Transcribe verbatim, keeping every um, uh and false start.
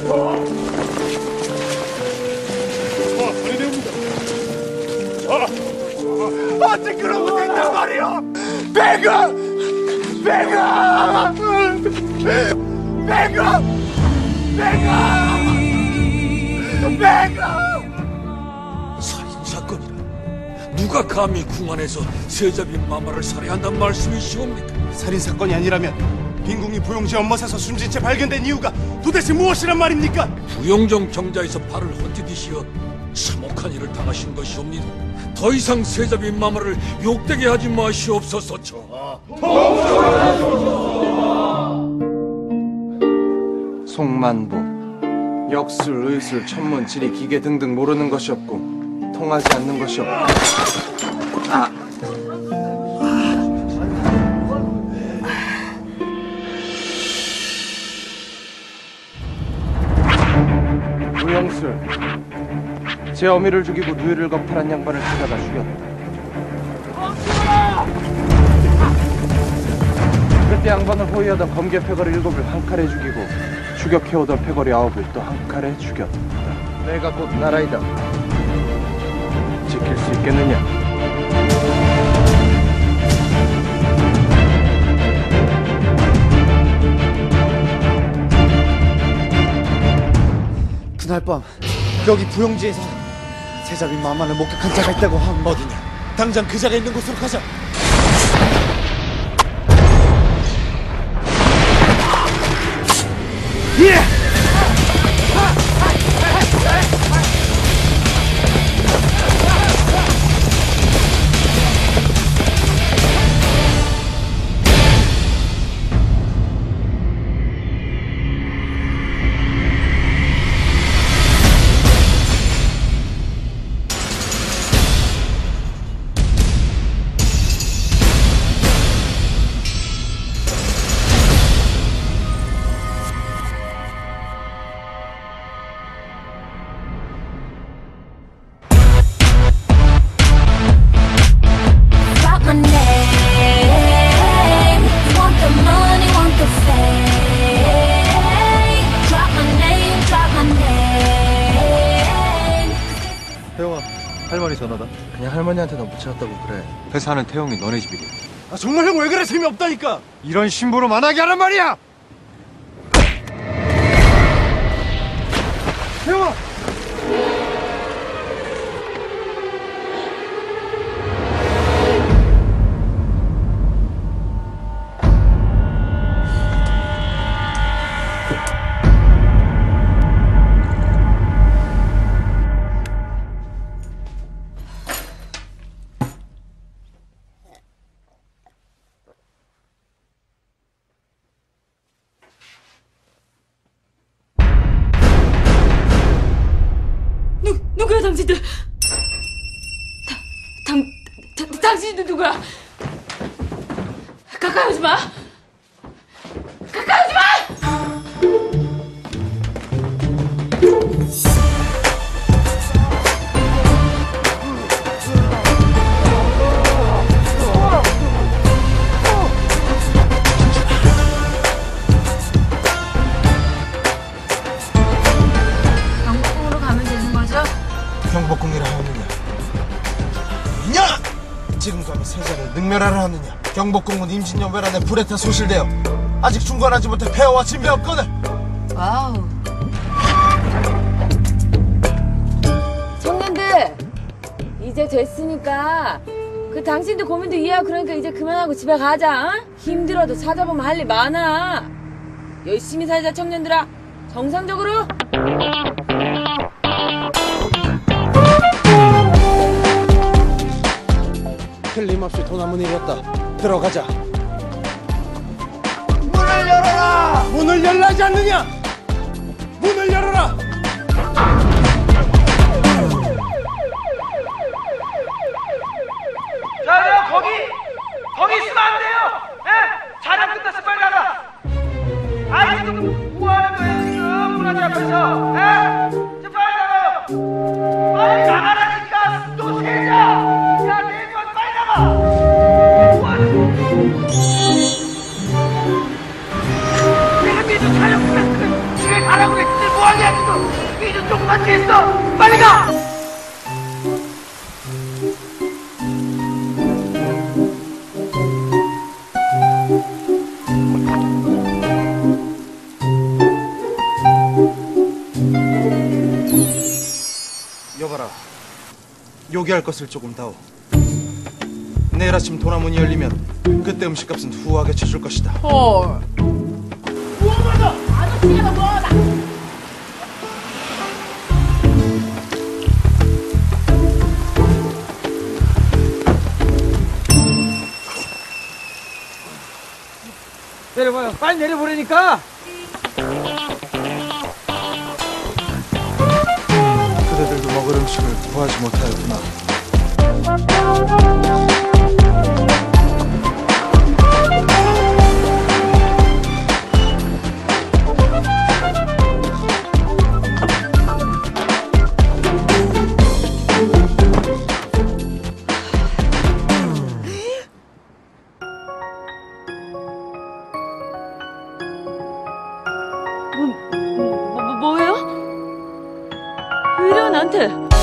어째 그러고 된단 말이오! 배가! 배가! 배가! 배가! 배가! 살인사건이라 누가 감히 궁 안에서 세자빈 마마를 살해한단 말씀이시옵니까? 살인사건이 아니라면 빈궁이 부용지 연못에서 숨진 채 발견된 이유가 도대체 무엇이란 말입니까? 부용정 정자에서 발을 헛디디시어 참혹한 일을 당하신 것이옵니다. 더 이상 세자빈 마마를 욕되게 하지 마시옵소서. 저 송만보, 역술, 의술, 천문, 지리, 기계 등등 모르는 것이 없고 통하지 않는 것이 없고. 아. 우영술, 제 어미를 죽이고 누이를 겁탈한 양반을 찾아가 죽였다. 그때 양반을 호위하던 검계 패거리 일곱을 한 칼에 죽이고 추격해오던 패거리 아홉을 또 한 칼에 죽였다. 내가 곧 나라이다. 지킬 수 있겠느냐? 그날 밤 여기 부용지에서 세자빈 마마를 목격한 자가 있다고 함. 어디냐? 당장 그 자가 있는 곳으로 가자. 예! 태용아, 할머니 전화다. 그냥 할머니한테 너 붙여놨다고 그래. 회사는 태용이 너네 집이래. 아, 정말 형 왜 그래? 재미없다니까! 이런 심부름 안 하게 하란 말이야! 태용아! 누구야 당신들? 당, 당, 당, 당신들 누구야? 가까이 오지 마! 가까이 오지 마! 경복궁으로 가면 되는 거죠? 경복궁이라 하느냐? 이냐! 지금 감히 세자를 능멸하라 하느냐? 경복궁은 임진왜란에 불에 타 소실되어 아직 중관하지 못해 폐허와 진배없거늘. 와우. 청년들 이제 됐으니까 그 당신들 고민도 이해하고 그러니까 이제 그만하고 집에 가자. 어? 힘들어도 찾아보면 할 일 많아. 열심히 살자 청년들아. 정상적으로. 틀림없이 도나문이 일었다. 들어가자. 문을 열어라! 문을 열라지 않느냐? 문을 열어라! 자, 거기! 거기 있으면 안 돼요! 예? 촬영 끝났어, 빨리 나가! 아직도 뭐 하는 거예요, 지금? 문화재 앞에서! 예? 지금 빨리 나가요! 빨리 나가라니까! 또 세자! 야, 내면 빨리 나가! 뭐 하는 거야? 내가 니도 촬영 끝났으면 집에 가라고 그랬지, 뭐 하냐! 아직도 이주 조금만 뒤에 있어. 빨리 가. 여봐라, 요기할 것을 조금 다오. 내일 아침 도나문이 열리면 그때 음식값은 후하게 쳐줄 것이다. 헐. 내려봐요. 빨리 내려보라니까. 그대들도 먹을 음식을 구하지 못하였구나. 뭐, 뭐, 뭐예요? 왜 이래 나한테?